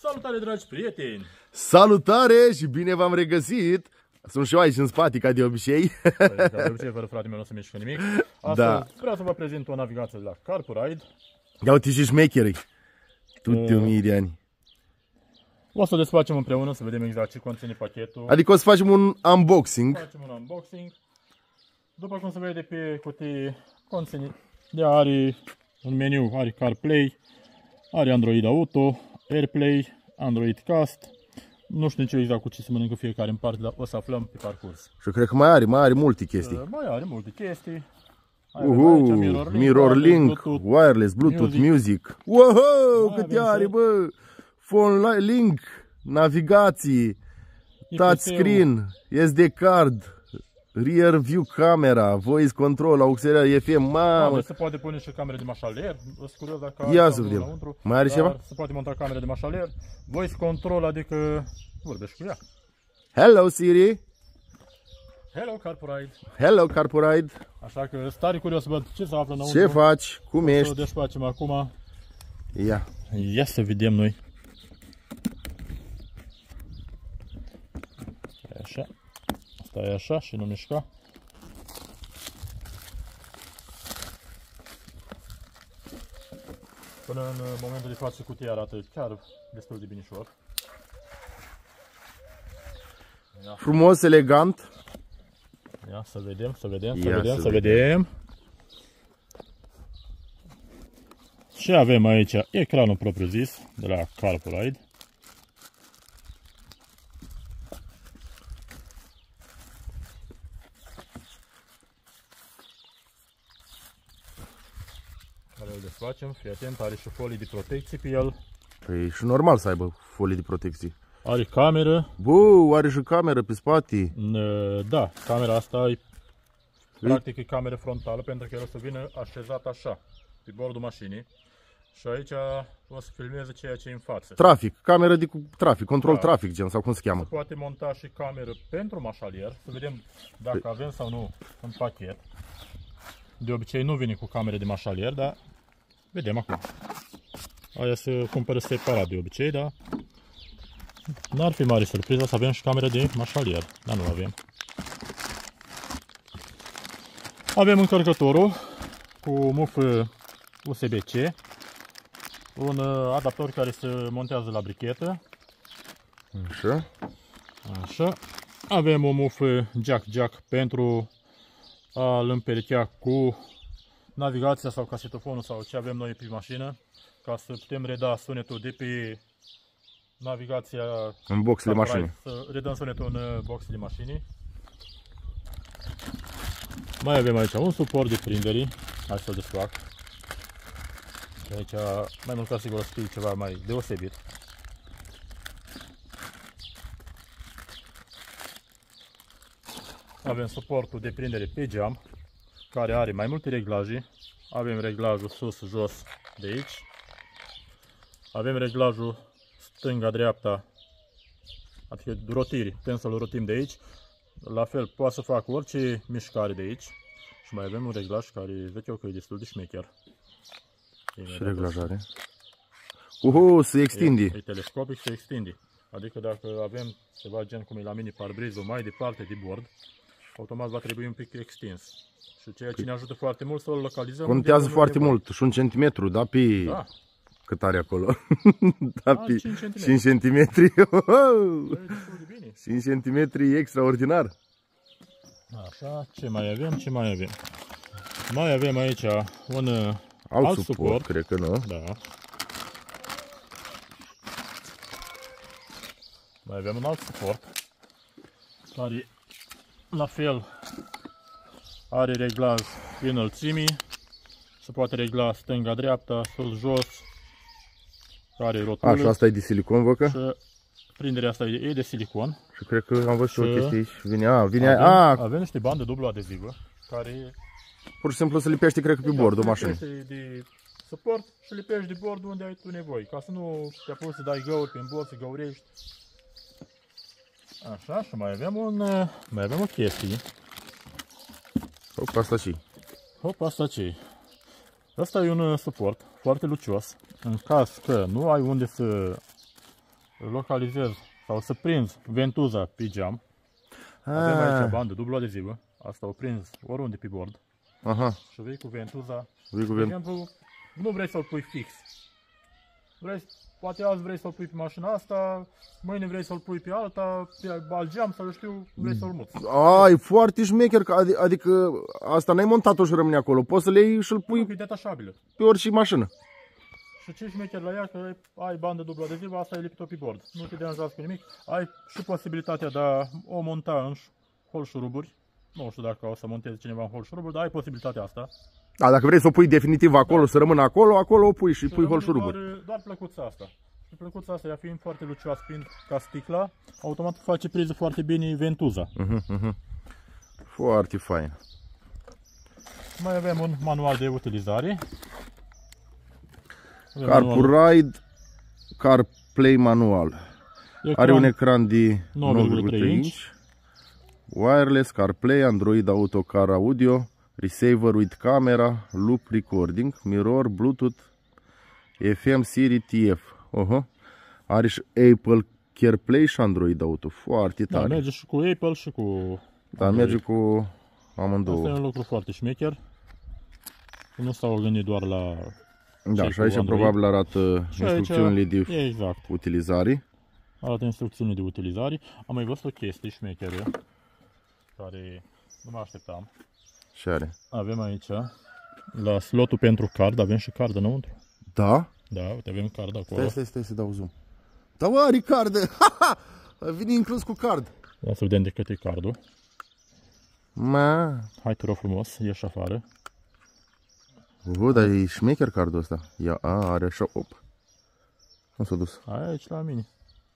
Salutare, dragi prieteni! Salutare și bine v-am regăsit! Sunt și eu aici în spate, ca de obicei. Ca de obicei, fără fratele meu nu se mișcă nimic. Astăzi vreau să vă prezint o navigație de la CarPoRide. Ia uite și șmecherii. Tute 1000 de ani. O să o desfacem împreună, să vedem exact ce conține pachetul. Adică o să facem un unboxing. Facem un unboxing. După cum se vede pe cutie, conține, are un meniu, are CarPlay, are Android Auto, AirPlay, Android Cast. Nu știu nici exact cu ce se mănâncă fiecare în parte, dar o să aflăm pe parcurs. Și cred că mai are multe chestii. Mai are multe chestii. Mirror link, wireless, Bluetooth, music. Wow, câte are, bă! Phone link, navigații, touchscreen, SD card, rear view camera, voice control, auxiliar FM, mamă! Se poate pune și camere de mașaler. Sunt curios dacă ia să vedem. Mai are ceva? Se poate monta camere de mașaler. Voice control, adică vorbești cu ea. Hello Siri! Hello CarPoRide! Hello CarPoRide! Așa că stare curios să văd ce se află înăuntru. Ce faci? Cum ești? O desfacem acum. Ia să vedem noi. Așa. Stai așa și nu mișca. Până în momentul de față cutia arată chiar destul de binișor. Frumos, elegant. Ia să vedem. Și avem aici ecranul propriu zis de la CarPoRide. Care îl desfacem, fii atent, are și folii de protecție pe el. Păi și normal să aibă folii de protecție. Are cameră. Bă, are și cameră pe spate. Da, camera asta e practic e cameră frontală, pentru că el o să vină așezat așa, pe bordul mașinii. Și aici o să filmeze ceea ce e în față. Trafic, cameră de trafic, control trafic, gen, sau cum se cheamă. Se poate monta și cameră pentru mașalier, să vedem dacă avem sau nu în pachet. De obicei nu vine cu camere de mașalier, dar vedem acum. Aia se cumpără separat de obicei, dar n-ar fi mare surpriză să avem și camere de mașalier, dar nu avem. Avem încărcătorul cu muf USB-C, un adaptor care se montează la brichetă. Așa. Avem un muf jack pentru a-l împerechea cu navigația sau casetofonul sau ce avem noi pe mașină, ca să putem reda sunetul de pe navigația în boxele mașinii. Să redăm sunetul în boxele mașinii. Mai avem aici un suport de prinderi. Hai să-l desfac. Aici mai mult ca sigur o să fie ceva mai deosebit. Avem suportul de prindere pe geam, care are mai multe reglaje. Avem reglajul sus-jos de aici. Avem reglajul stânga-dreapta, adică rotiri, putem să-l rotim de aici. La fel, poate să fac orice mișcare de aici. Și mai avem un reglaj care, văd eu că e destul de șmecher. Și reglajare. Se extinde. E telescopic, se extinde. Adică dacă avem ceva gen cum e la mini parbrizul mai departe de bord, automat va trebui un pic extins. Și ceea ce ne ajută foarte mult să-l localizăm. Contează foarte mult. Și un centimetru, da? Pe... Da. Cât are acolo? Da, pe 5 cm. 5 cm e extraordinar. Așa, ce mai avem? Mai avem aici un alt suport, cred că nu. Da. Mai avem un alt suport care la fel are reglaj înălțimii, se poate regla stânga-dreapta, sus-jos, are rotulă. Așa, asta e de silicon, văd că? Și prinderea asta e de silicon. Și cred că am văzut o chestie aici. Avem niște bandă dublu adezivă care pur și simplu se lipește, cred că pe bordul mașinii. De suport și lipești de bord unde ai tu nevoie, ca să nu te apuci să dai găuri prin bord, să găurești. Așa, și mai avem o chestie. Asta ce? Asta e un suport foarte lucios. În caz că nu ai unde să localizez sau să prinzi ventuza pe geam. Avem aici bandă dublu adezivă. Asta o prinzi oriunde pe bord. Aha. Și vei cu ventuza. Vei cu De exemplu, nu vrei să-l pui fix. Poate azi vrei să-l pui pe mașina asta, mâine vrei să-l pui pe alta, pe alt geam sau știu, vrei să-l muți. E foarte șmecher, adică asta n-ai montat-o și rămâne acolo. Poți să le iei și-l pui E detașabilă. pe orice mașină. Și ce șmecher la ea, că ai bandă dublu adezivă, asta e lipit-o pe bord. Nu te deranjează cu nimic. Ai și posibilitatea de a o monta în holșuruburi. Nu știu dacă o să monteze cineva în holșuruburi, dar ai posibilitatea asta. Da, dacă vrei să o pui definitiv acolo, să rămână acolo, acolo o pui și pui holșuruburi. Doar plăcuța asta. Și plăcuța asta, ea fiind foarte lucioasă, fiind ca sticla, automat face priză foarte bine ventuza. Foarte fain. Mai avem un manual de utilizare. CarPlay CarPlay manual. Are un ecran de 9,3 inch. Wireless, CarPlay, Android Auto, Car Audio, Receiver with camera, Loop Recording, Mirror, Bluetooth, FM, Siri, TF. Are și Apple CarPlay și Android Auto. Foarte tare. Da, merge și cu Apple și cu... Da, merge cu amândouă. Asta e un lucru foarte șmecher. Nu s-au gândit doar la... Da, și aici probabil arată instrucțiunile de utilizare. Arată instrucțiunile de utilizare. Am mai văzut o chestie șmecheră care nu mă așteptam. Ce are? Avem aici, la slotul pentru card, avem și card înăuntru. Da? Da, uite, avem card acolo. Stai să dau zoom. Da, mă, are card! Vine inclus cu card. Ia să vedem de cât e cardul. Hai, te rog frumos, ieși afară. Dar e șmecher cardul ăsta. Are așa, op. Nu s-a dus. Aici la mine.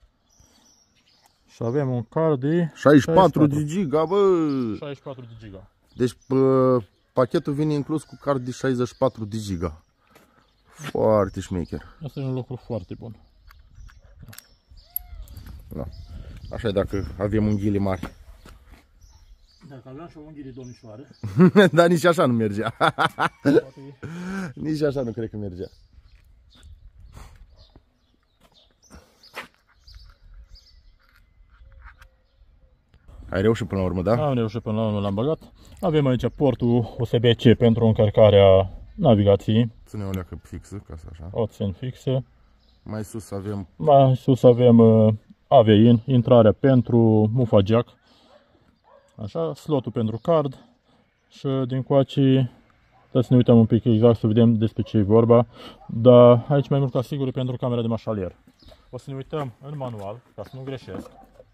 Și avem un card de 64 de giga, bă! 64 de giga. Deci pachetul vine inclus cu card de 64 de giga. Foarte șmecher. Asta e un lucru foarte bun. Da. Așa e dacă avem unghiile mari. Dacă aveam și o unghie de domnișoară. Dar nici așa nu mergea. Nici așa nu cred că mergea. Ai reușit până la urmă, da? Am reușit până la urmă, l-am băgat. Avem aici portul USB-C pentru încărcarea navigației. Ține o leacă fixă, ca să așa. O țin fixă. Mai sus avem... Mai sus avem AV-in, intrarea pentru mufa jack. Așa, slotul pentru card. Și din coace, trebuie să ne uităm un pic exact să vedem despre ce e vorba. Dar aici mai mult ca sigur e pentru camera de mașalier. O să ne uităm în manual, ca să nu greșesc.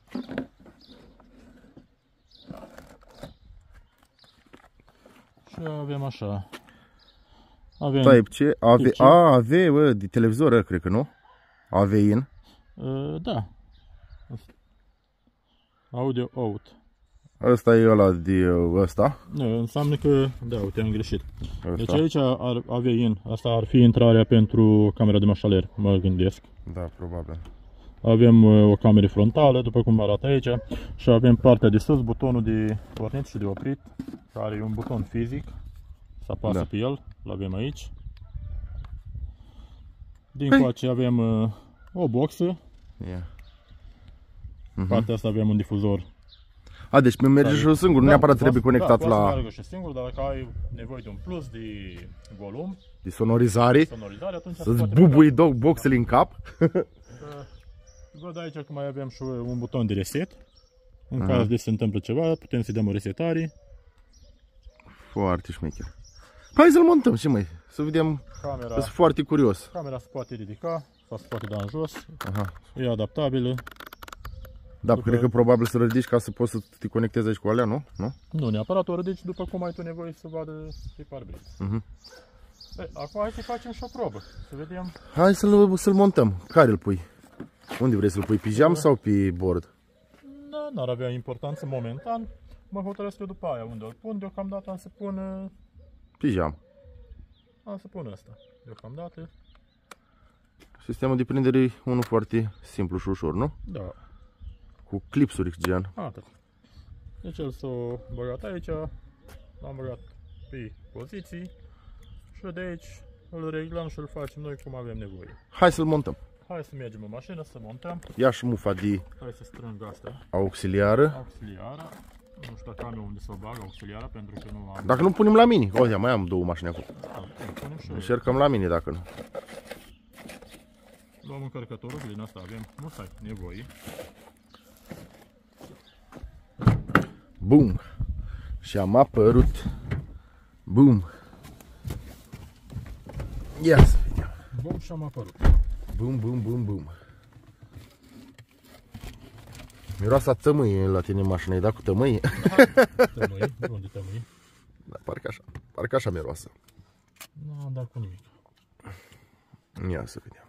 Și avem așa. Avem Type-C, AV, bă, de televizor, cred că nu? AV-in. Da. Audio out. Ăsta e ăla de ăsta. Nu, înseamnă că, da, uite, am greșit. Ăsta. Deci aici AV-in, asta ar fi intrarea pentru camera de mașaler, mă gândesc. Da, probabil. Avem o cameră frontală, după cum arată aici, și avem partea de sus, butonul de pornit și de oprit, care e un buton fizic, să apasă pe el, îl avem aici. Din coace avem o boxă, partea asta avem un difuzor. Deci merge și singur, nu neapărat trebuie conectat la... Da, poate să meargă și singur, dar dacă ai nevoie de un plus de volum, de sonorizare, atunci să-ți bubui boxele în cap. Văd aici că mai avem și un buton de reset. În caz de se întâmplă ceva, putem să dăm o resetare. Foarte șmecher. Hai să-l montăm și mai, să vedem. Sunt foarte curios. Camera se poate ridica sau se poate da în jos. E adaptabilă. Da, cred că probabil să ridici ca să poți să te conectezi aici cu alea, nu? Nu neapărat o ridici după cum ai tu nevoie să vadă pe parbriz. Acum hai să facem și o probă, să vedem. Hai să-l montăm. Care îl pui? Unde vrei să-l pui? Pe geam sau pe bord? Da, n-ar avea importanță momentan. Mă hotărăsc eu după aia unde îl pun. Deocamdată am să pun... Pe geam. Am să pun ăsta. Deocamdată. Sistemul de prindere e unul foarte simplu și ușor, nu? Da. Cu clipsuri, gen. Atât. Deci el s-a băgat aici. L-am băgat pe poziții. Și de aici îl reglăm și îl facem noi cum avem nevoie. Hai să-l montăm. hai să mergem în mașină, să montăm. Ia și mufa de Hai să strâng asta. auxiliară. Auxiliara. Nu știu dacă am eu unde să o bag, auxiliara, pentru că nu am... Dacă nu punem la mine, uite, mai am două mașini acolo. Punem și Încercăm la mine dacă nu. luăm încărcătorul, din asta avem, nu stai, nevoie. Bum! Și am apărut. Bum! Ia să vedem. Bum, și am apărut. Bum, bum, bum, bum. Miroasa tămâie la tine în mașină, ai dat cu tămâie? Tămâie, unde tămâie? Da, parcă așa miroasă. Nu am dat cu nimic. Ia să vedem.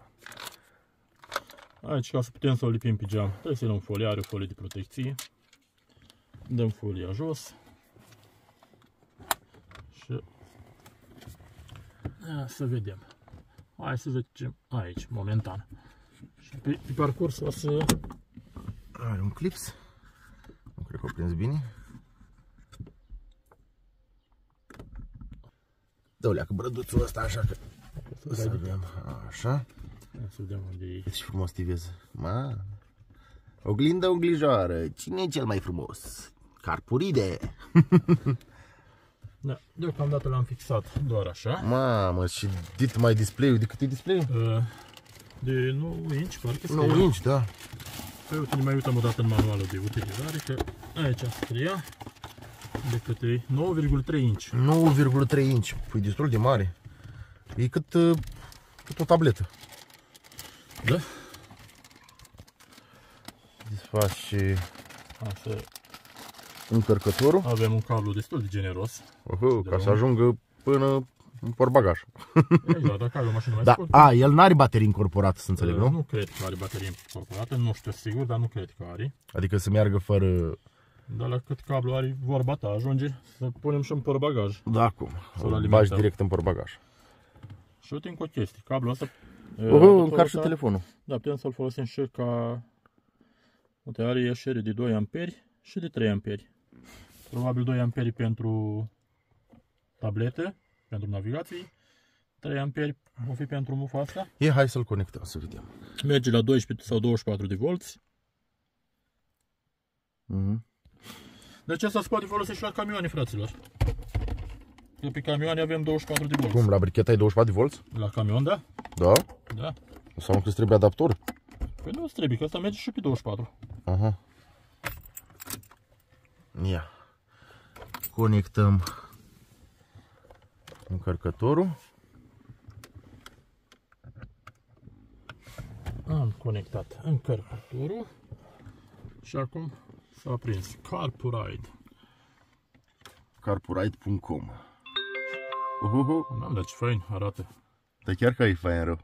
Aici, ca să putem să o lipim pe geam, trebuie să luăm folie, are o folie de protecție. Dăm folia jos. Și să vedem. Hai să zicem aici, momentan. Și pe parcurs o să... Are un clips. Nu cred că o prins bine. Dă-o-lea cu brăduțul ăsta așa că... Să vedem, așa. Să vedem unde e. Uite ce frumos stivez. Ma. Oglindă, oglijoară. Cine e cel mai frumos? Carpuride. Da, deocamdată l-am fixat doar așa. Mamă, și dit mai display-ul. De cât e display-ul? De 9 inch, parcă scrie. 9 inch, da. Păi uite, ne mai uităm o dată în manualul de utilizare, că aici scria de câte 9,3 inch. 9,3 inch. Păi destul de mare. E cât o tabletă. Da? Desfaci Așa. încărcătorul. Avem un cablu destul de generos. Ca să ajungă până în portbagaj. Exact, dacă ai o mașină mai Da, scurtă. el n-are baterii incorporate, să înțeleg, nu? Nu cred că are baterie incorporată, nu știu sigur, dar nu cred că are. Adică să meargă fără... Dar la cât cablu are vorba ta, ajunge să punem și în portbagaj. Da, cum? Să-l Îl alimentăm. bagi direct în portbagaj. Și uite încă o chestie, cablul ăsta... Încarci și telefonul. Da, putem să-l folosim și ca... Uite, are ieșire de 2 amperi și de 3 amperi. Probabil 2 amperi pentru tablete, pentru navigații. 3 amperi o fi pentru mufa asta. Hai să-l conectăm, să vedem. Merge la 12 sau 24 de volți. Deci asta se poate folosi și la camioane, fraților. Că pe camioane avem 24 de volți. Cum, la bricheta ai 24 de volți? La camion, da? Da? Da. Sau că îți trebuie adaptor? Păi nu îți trebuie, că asta merge și pe 24. Aha. Ia. Conectăm încărcătorul. Am conectat încărcătorul și acum s-a aprins Carpuride. Carpuride.com. N-am dat ce fain arată. Dar chiar că e fain rău.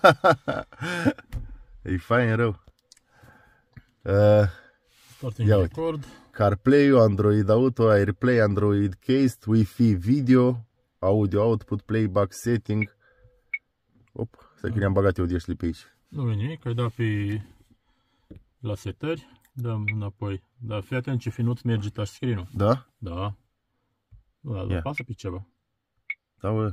E fain rău. Starting Ia uite. record. CarPlay, Android Auto, AirPlay, Android Case, Wi-Fi Video, Audio Output, Playback Setting. Op, stai că ne-am bagat eu de pe aici. Nu e nimic, ai dat pe la setări, dăm înapoi. Dar fii atent ce finuț merge touchscreen-ul. Da? Da. Nu, dar pasă pe ceva. Da, bă.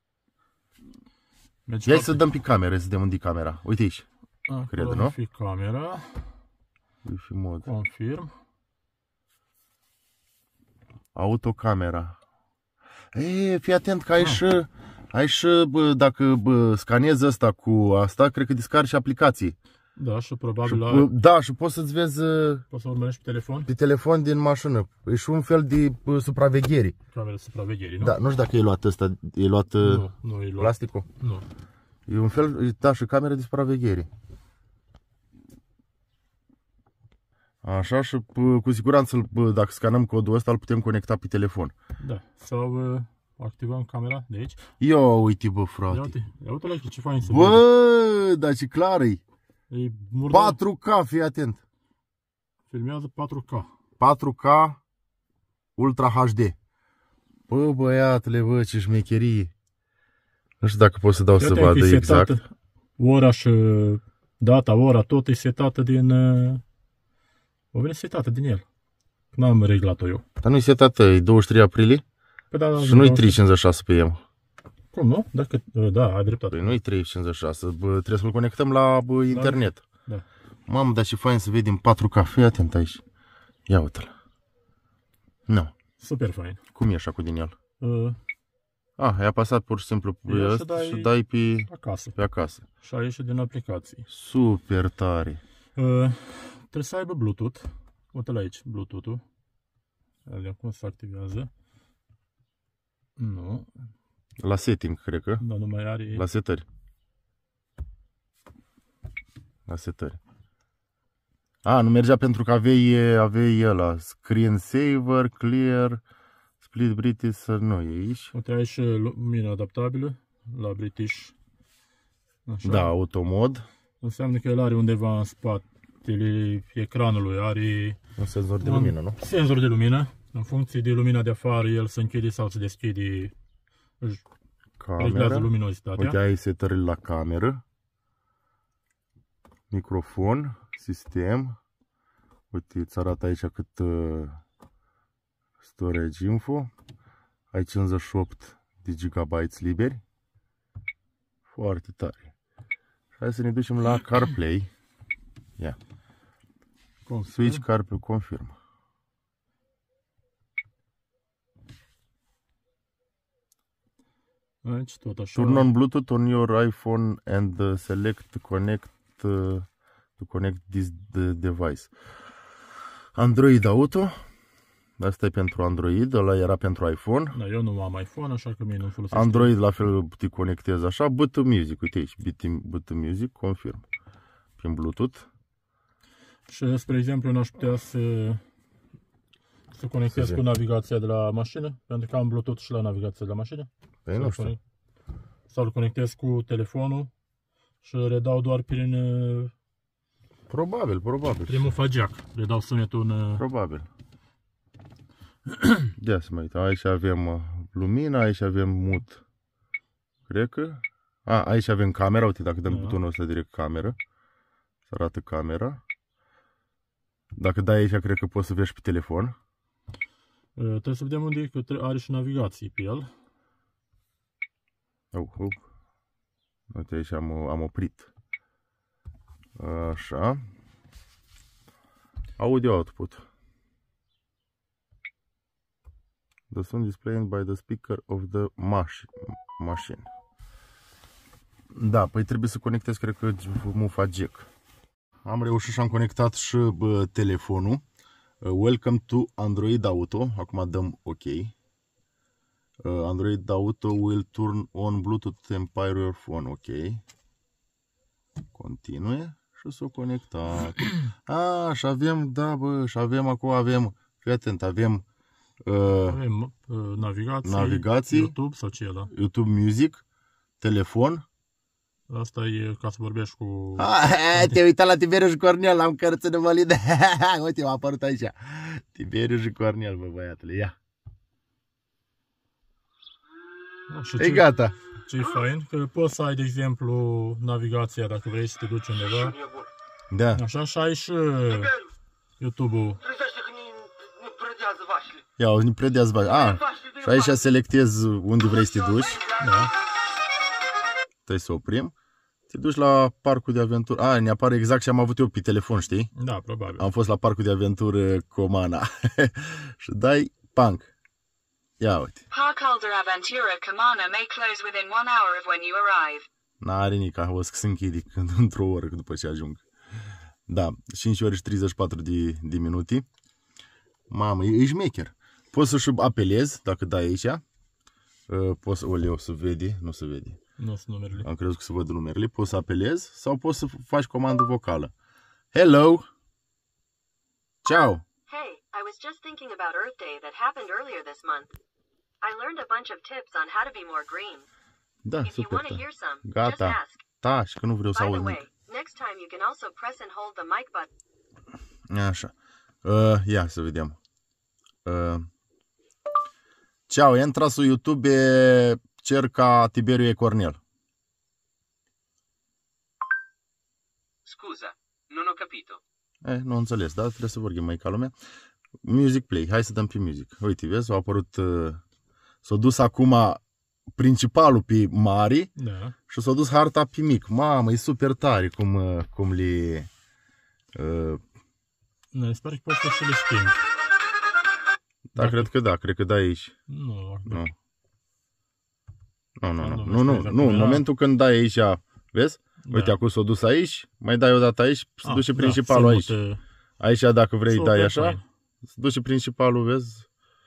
Merge Ia foarte... să dăm pe cameră, să dăm unde camera. Uite aici. Cred, nu? Fi camera. Wi-Fi mod. Confirm. Autocamera. Fii atent că ai și dacă scanezi asta cu asta, cred că descarci și aplicații. Da, și probabil Da, și poți să-ți vezi poți să urmărești pe telefon. pe telefon din mașină. E și un fel de supraveghere. Camera de supraveghere, nu? Da, nu știu dacă e luat ăsta, e luat Nu e luat. plasticul. Nu. E un fel, da, și camera de supraveghere. Așa și cu siguranță dacă scanăm codul ăsta îl putem conecta pe telefon. Da, sau activăm camera de aici. Ia uite, bă, frate. Ia uite la ce fain să Bă, dar ce clar e. E murdar. 4K, fii atent. Filmează 4K. 4K Ultra HD. Bă, băiatule, bă, ce șmecherie. Nu știu dacă pot să dau să vadă exact. Ora și data, ora, tot e setată din... O vine setată din el. N-am reglat-o eu. Dar nu-i setată, e 23 aprilie? Păi da, și nu-i 3,56 pe el. Cum, nu? Dacă, da, ai dreptate. Păi nu-i 356, trebuie să-l conectăm la internet. Da. Mamă, dar și fain să vedem 4K, fii atent aici. Ia uite-l. Nu. Super fain. Cum e așa cu din el? Ai apăsat pur și simplu pe ăsta și dai pe acasă. Și a ieșit din aplicații. Super tare. Trebuie să aibă Bluetooth. Uite-l aici, Bluetooth-ul. Vedem cum se activează. Nu. La setting, cred că. Da, nu mai are... La setări. La setări. Nu mergea pentru că aveai ăla. Screen saver, clear, split British, nu e aici. Uite, ai și lumină adaptabilă la British. Așa. Da, automod. Înseamnă că el are undeva în spatele ecranului, are... Un senzor de lumină, nu? Senzor de lumină. În funcție de lumina de afară, el se închide sau se deschide. Reglează luminozitatea. Uite, ai setările la cameră. Microfon, sistem. Uite, îți arată aici cât storage info. Ai 58 de gigabytes liberi. Foarte tare. Hai să ne ducem la CarPlay. Ia. Switch CarPlay, confirm. Aici, tot așa. Turn on Bluetooth on your iPhone and select connect to connect this device. Android Auto. Asta e pentru Android, ăla era pentru iPhone. Da, eu nu am iPhone, așa că mie nu folosesc. Android la fel te conectezi așa. Bluetooth Music, uite aici, Bluetooth Music, confirm. Prin Bluetooth. Și, spre exemplu, n-aș putea să conectez cu navigația de la mașină, pentru că am Bluetooth și la navigația de la mașină. Păi nu știu. Sau îl conectez cu telefonul și redau doar prin... Probabil. Prin mufagiac. Redau sunetul în... Probabil. Ia să mă uit. Aici avem lumina, aici avem mut. Cred că... aici avem camera. Uite, dacă dăm butonul ăsta direct cameră. Se arată camera. Dacă dai aici, cred că poți să vezi pe telefon. Trebuie să vedem unde e, că are și navigații pe el. Uite, aici am oprit. Așa. Audio output. The sound displayed by the speaker of the machine. Da, păi trebuie să conectez, cred că, mufa jack. Am reușit și am conectat și telefonul. Welcome to Android Auto. Acum dăm OK. Android Auto will turn on Bluetooth Empire your phone. OK. Continue și s-o conectat. Și avem, și avem acum, fii atent, avem navigații, YouTube sau ce e ăla? YouTube Music, telefon. Asta e ca să vorbești cu... Te-ai uitat la Tiberiu și Cornel, am cărță de validă. Uite, m-a apărut aici. Tiberiu și Cornel, bă, băiatule, ia. E gata. Ce-i fain? Că poți să ai, de exemplu, navigația dacă vrei să te duci undeva. Da. Așa, și ai și YouTube-ul. Ia, o ne predează vașile. Și aici selectezi unde vrei să te duci. Da. Trebuie să oprim. Te duci la parcul de aventură. Ne apare exact ce am avut eu pe telefon, știi? Da, probabil. Am fost la parcul de aventură Comana. Și dai punk. Ia uite. Parcul de aventură Comana may close within 1 hour of when you arrive. N-are nica, o să se închide într-o oră după ce ajung. Da, 5 ore și 34 de minute. Mamă, e șmecher. Poți să-și apelezi, dacă dai aici. Poți să... Oleu, se vede? Nu se vede. Nu sunt numerele. Am crezut că se văd numerele. Poți să apelezi sau poți să faci comandă vocală. Hello! Ciao! Hey, I was just thinking about Earth Day that happened earlier this month. I learned a bunch of tips on how to be more green. Da, If you want to super. hear some, just Gata. ask. Taci, că nu vreau să By the aud way, nimic. next time you can also press and hold the mic button. Așa. Ia să vedem. Ciao, entra su YouTube e cerca Tiberiu e Cornel. Scusa, non ho capito. Nu înțeles, da? Trebuie să vorbim mai ca lumea. Music play, hai să dăm pe music. Uite, vezi, s-a apărut, s-a dus acum principalul pe mari Da. și s-a dus harta pe mic. Mamă, e super tare cum le... Ne pare că poți să și le schimbi. Da, cred că da aici. Nu. Nu. Nu, Nu, în momentul când dai aici, vezi? Da. Uite, acum s-a dus aici, mai dai o dată aici, se duce principalul aici. Aici, dacă vrei, Super dai așa, fain. se duce principalul, vezi?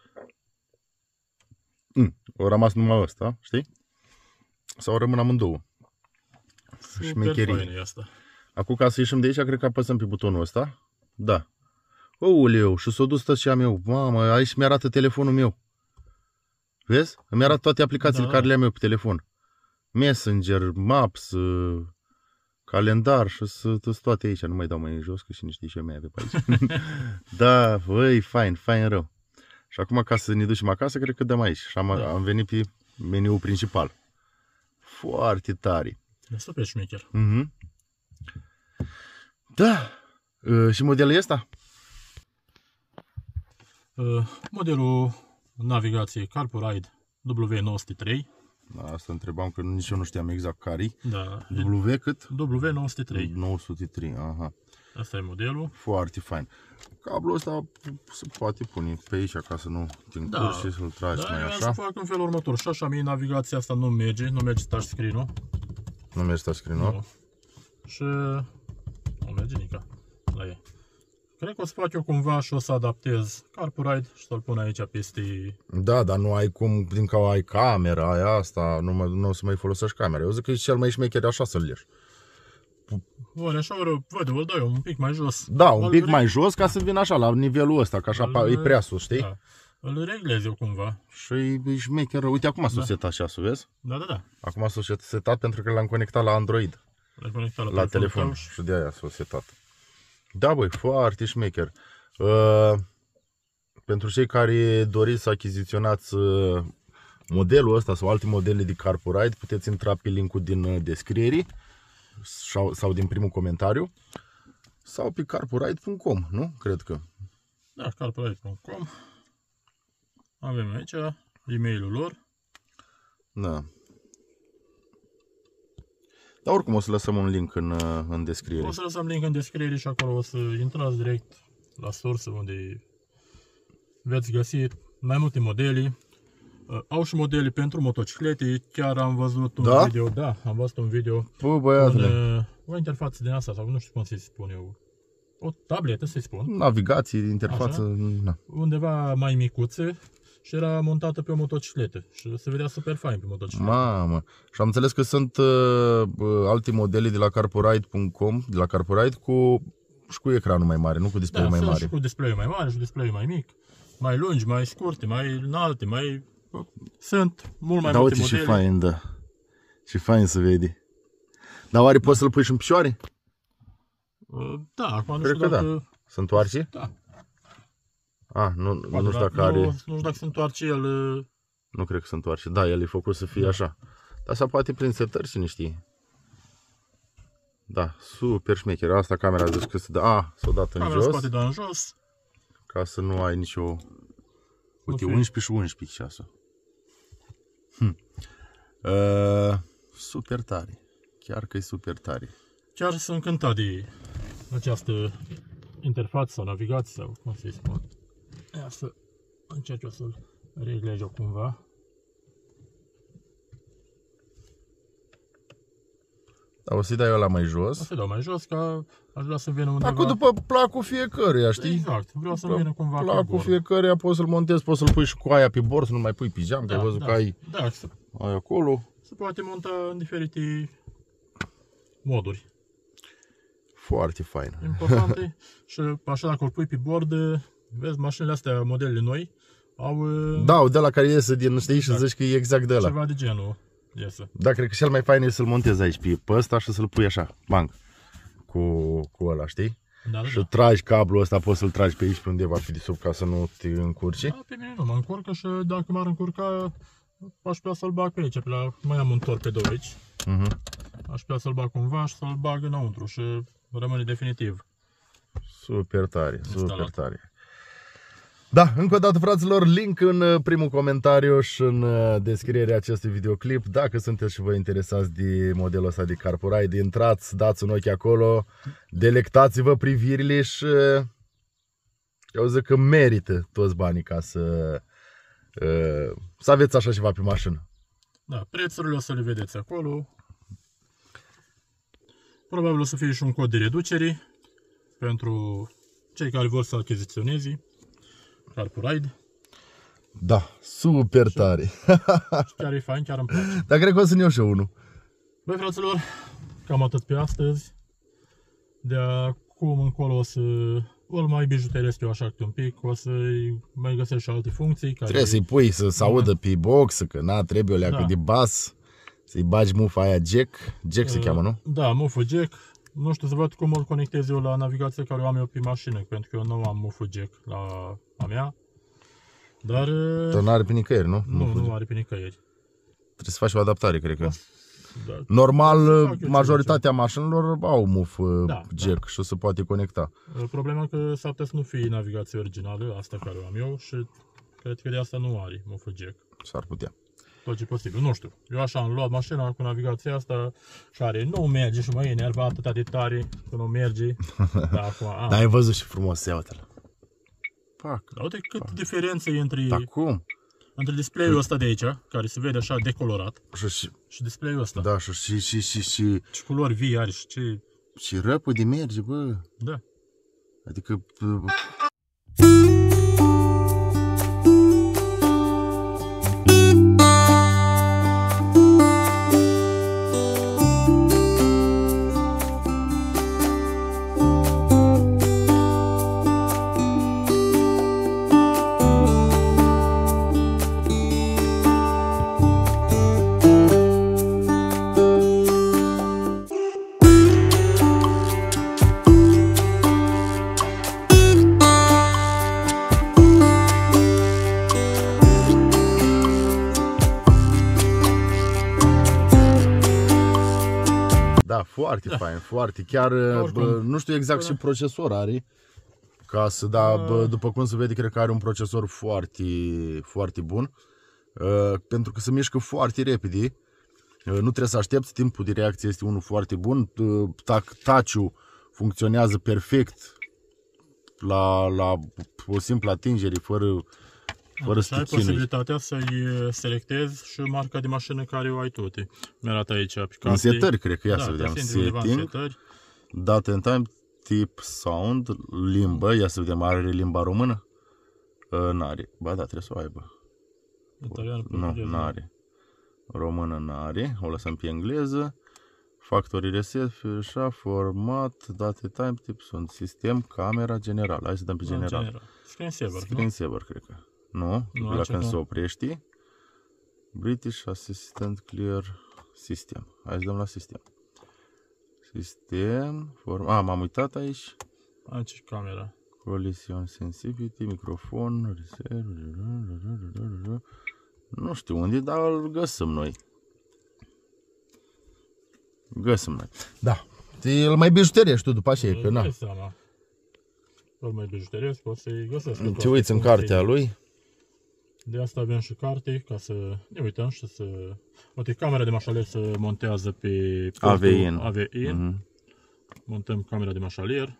O rămas numai ăsta, știi? Sau rămân amândouă. Super Șmecherie. fain e asta. Acum, ca să ieșim de aici, cred că apăsăm pe butonul ăsta. Da. Ouleu, și s-a dus tăcea meu. Mamă, aici mi-arată telefonul meu. Vezi? Îmi arată toate aplicațiile care le-am eu pe telefon. Messenger, Maps, calendar și sunt toate aici. Nu mai dau mai în jos, că și niște și eu mai avea pe aici. Da, băi, fain rău. Și acum, ca să ne ducem acasă, cred că dăm aici. Și am venit pe meniul principal. Foarte tare. E super șmecher. Da. Și modelul ăsta? Modelul navigației CarPuride W903. Asta întrebam, că nici eu nu știam exact care-i. Da. W cât? W903. 903, aha. Asta e modelul. Foarte fain. Cablul ăsta se poate pune pe aici ca să nu te încurci și să-l tragi mai eu așa. să fac în felul următor. Și așa mie navigația asta nu merge touchscreen-ul. Nu merge touchscreen-ul? Nu. Și nu merge nica la ei. Cred că o să fac eu cumva și o să adaptez CarPuride și să-l pun aici peste... Da, dar nu ai cum, din că ai camera, ai asta, nu o să mai folosești camera. Eu zic că e cel mai șmecher așa să-l leși. Ori așa, ori îl dau eu un pic mai jos. Da, un pic mai jos ca să vină așa, la nivelul ăsta, că așa e prea sus, știi? Da. Îl reglez eu cumva. Și e șmecher rău. Uite, acum s-a setat ceasul, vezi? Da. Acum s-a setat pentru că l-am conectat la Android. L-ai conectat La telefon și de aia s-a setat. Da, băi, foarte șmecher. Pentru cei care doriți să achiziționați modelul ăsta sau alte modele de CarPuride, puteți intra pe linkul din descriere sau din primul comentariu sau pe carpuride.com, nu? Cred că. Da, carpuride.com. Avem aici e-mailul lor. Da. Dar oricum o să lăsăm un link în descriere. O să lăsăm link în descriere și acolo o să intrați direct la sursă unde veți găsi mai multe modele. Au și modele pentru motociclete. Chiar am văzut un video. Da, am văzut un video. Păi, băiatule. O interfață din asta sau nu știu cum să-i spun eu. O tabletă, să-i spun. Navigație, interfață. Na. Undeva mai micuță. Și era montată pe o motocicletă și se vedea super fain pe motocicletă. Mamă! Și am înțeles că sunt alte modele de la carpuride.com, de la CarPuride și cu ecranul mai mare, nu cu display mai mare. Și cu display mai mare și cu display mai mic, mai lungi, mai scurte, mai înalte, mai... Sunt mult mai multe modele. Ce fain, da. Ce fain să vede. Dar oare poți să-l pui și în picioare? Da, acum nu Cred știu că dacă... da. Se întoarce? Da. Nu știu dacă are... Nu știu dacă se întoarce el... Nu cred că se întoarce. Da, el e făcut să fie așa. Dar se poate prin setări, cine știe. Da, super șmecher. Asta camera zici că se dă... s-a dat în Camera jos. se poate da în jos. Ca să nu ai nicio... Uite, 11 și 11 ceasul. Super tare. Chiar că e super tare. Chiar sunt încântat de această interfață sau navigație sau cum să-i spun. Ia să încerc eu să-l reglez eu cumva. Da, o să-i dai ăla mai jos. O să dau mai jos, că aș vrea să vină undeva... Acum după placul fiecăruia, știi? Exact, vreau să vină cumva placul fiecăruia, poți să-l montezi, poți să-l pui și cu aia pe bord, să nu mai pui pe geam, că ai văzut că ai acolo. Se poate monta în diferite moduri. Foarte fain. Importante. Și așa dacă îl pui pe bord, vezi, mașinile astea, modelele noi, au... Da, de la care iese din, știi, și zici că e exact de ăla. Ceva de genul iese. Da, cred că cel mai fain e să-l montezi aici pe ăsta și să-l pui așa, bang, cu ăla, știi? Da, și tragi cablul ăsta, poți să-l tragi pe aici, pe undeva pe sub, ca să nu te încurci. Da, pe mine nu mă încurcă și dacă m-ar încurca, aș putea să-l bag pe aici, pe la, mai am un torpedo aici. Aș putea să-l bag cumva și să-l bag înăuntru și rămâne definitiv. Super tare, super tare. Da, încă o dată, fraților, link în primul comentariu și în descrierea acestui videoclip. Dacă sunteți și vă interesați de modelul ăsta de Carpuride, intrați, dați un ochi acolo, delectați-vă privirile și eu zic că merită toți banii ca să aveți așa ceva pe mașină. Da, prețurile o să le vedeți acolo. Probabil o să fie și un cod de reducere pentru cei care vor să achiziționeze Carpuride. Da, super tare. Chiar e fain, chiar îmi place. Dar cred că o să ne iau și eu unul. Băi, fraților, cam atât pe astăzi. De acum încolo o să îl mai bijuteresc eu așa câte un pic, o să mai găsesc și alte funcții care... Trebuie să-i pui să audă pe box, că na, trebuie o leacă de bas, să-i bagi mufa aia jack se cheamă, nu? Da, mufă jack. Nu știu, să văd cum îl conectez eu la navigația care o am eu pe mașină, pentru că eu nu am mufă jack la a mea. Dar... nu are pe nicăieri, nu? Nu are pe nicăieri. Trebuie să faci o adaptare, cred că. Da. Normal, majoritatea mașinilor au mufă jack și se poate conecta. Problema e că s-ar putea să nu fie navigația originală, asta care o am eu, și cred că de asta nu are mufă jack. S-ar putea. Tot ce posibil, nu știu. Eu așa am luat mașina cu navigația asta care nu merge și mă enerva atâta de tare că nu merge. Dar acum... Dar ai văzut și frumos, ia uite-l. Dar uite cât diferență e între... Dar cum? Între display-ul ăsta de aici, care se vede așa decolorat, și display-ul ăsta. Da, și ce culori vii are și ce... Și răpă de merge, bă. Da. Adică... Da, foarte fain, foarte. Chiar nu știu exact ce procesor are. Ca să după cum se vede, cred că are un procesor foarte, foarte bun. Pentru că se mișcă foarte repede. Nu trebuie să aștepți, timpul de reacție este unul foarte bun. Touch-ul funcționează perfect la o simplă atingere, fără să ai posibilitatea să-i selectezi și marca de mașină care o ai tu. Mi-arată aici pe carte. În setări, cred că ia să vedem. Setting, date and time, tip, sound, limbă. Ia să vedem, are limba română? N-are. Ba da, trebuie să o aibă. Nu, n-are. Română n-are. O lăsăm pe engleză. Factory reset, așa, format, date time, tip, sunt sistem, camera, general. Hai să dăm pe general. Screensaver, cred că. Nu, la când se oprește. British Assistant Clear System. Hai să dăm la sistem. Sistem, m-am uitat aici. Aici camera. Collision Sensitivity, microfon, reserve. Nu știu unde, dar îl găsim noi. Da. Îl mai bijuteriești tu după aceea, că na. Îl mai bijuteresc, o să-i găsesc. Te uiți în cartea lui. De asta avem și carte, ca să ne uităm și să... Uite, camera de mașalier se montează pe AVI-in. Montăm camera de mașalier.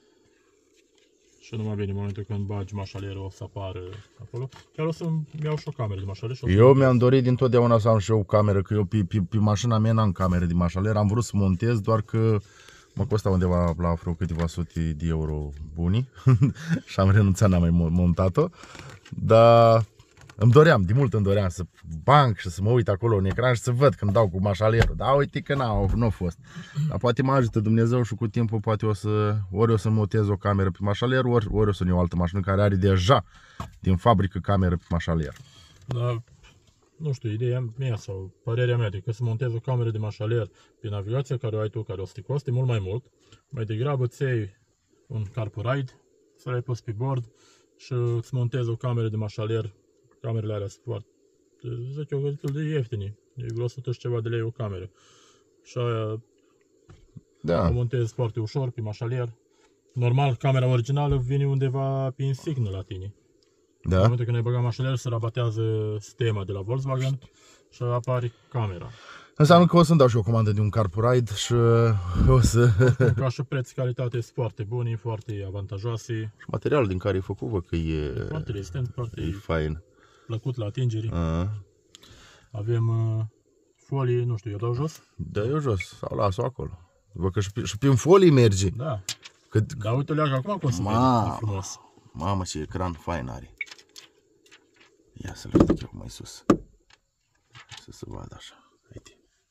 Și nu mai bine, în momentul când bagi mașalierul o să apară acolo. Chiar o să-mi iau și o cameră de mașalier. Eu mi-am dorit dintotdeauna să am și eu o cameră, că eu pe mașina mea n-am cameră de mașalier. Am vrut să montez, doar că mă costa undeva la vreo câteva sute de euro buni. Și am renunțat, n-am mai montat-o. Dar îmi doream, de mult îmi doream să banc și să mă uit acolo în ecran și să văd când dau cu mașalierul. Dar uite că n-a fost. Dar poate mă ajută Dumnezeu și cu timpul poate ori o să montez o cameră pe mașalier, ori o să iau o altă mașină care are deja din fabrică cameră pe mașalier. Da, nu știu, ideea mea sau părerea mea, că să montezi o cameră de mașalier pe navigația care o ai tu, care o să te coste mult mai mult. Mai degrabă îți iei un Carpuride, să l-ai pus pe bord și îți montezi o cameră de mașalier. Camerele alea sunt foarte, zic eu, destul de ieftine. E vreo 100 și ceva de lei o cameră. Și aia o montezi foarte ușor pe mașalier. Normal, camera originală vine undeva pe insignă la tine. În momentul când ai băgat mașină, se rabatează sistema de la Volkswagen și apare camera. Înseamnă că o să-mi dau și o comandă de un Carpuride și o să... Ca și preț, calitate sunt foarte bune, foarte avantajoase. Și materialul din care e făcut, văd că e... Foarte rezistent, E foarte fain. plăcut la atingeri. Avem folii, nu știu, eu dau jos? Da, eu jos, sau las-o acolo. Văd că și prin folii merge. Da. Cât... Dar uite, leagă acum cum se vede frumos. Mamă, ce ecran fain are. Ia să-l ridic eu mai sus. Să se vadă așa. Uite.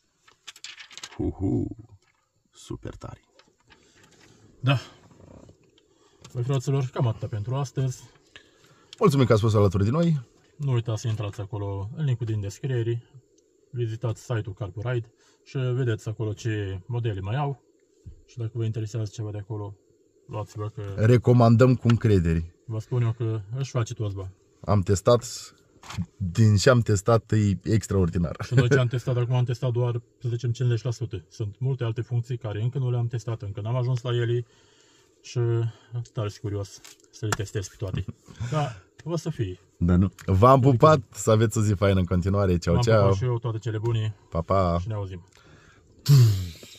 Super tare. Da. Băi, fraților, cam atâta pentru astăzi. Mulțumim că ați fost alături de noi. Nu uitați să intrați acolo în linkul din descriere. Vizitați site-ul Carpuride și vedeți acolo ce modele mai au. Și dacă vă interesează ceva de acolo, luați-vă că... Recomandăm cu încredere. Vă spun eu că își face toți bani. Am testat, din ce am testat e extraordinar. Și noi ce am testat acum, am testat doar, să zicem, 50%. Sunt multe alte funcții care încă nu le-am testat, încă n-am ajuns la ele și tare curios să le testez pe toate. Dar o să fie. Da, nu. V-am pupat, să aveți o zi faină în continuare. Ceau, M-am ceau. pupat și eu, toate cele bune. Pa, pa. Și ne auzim.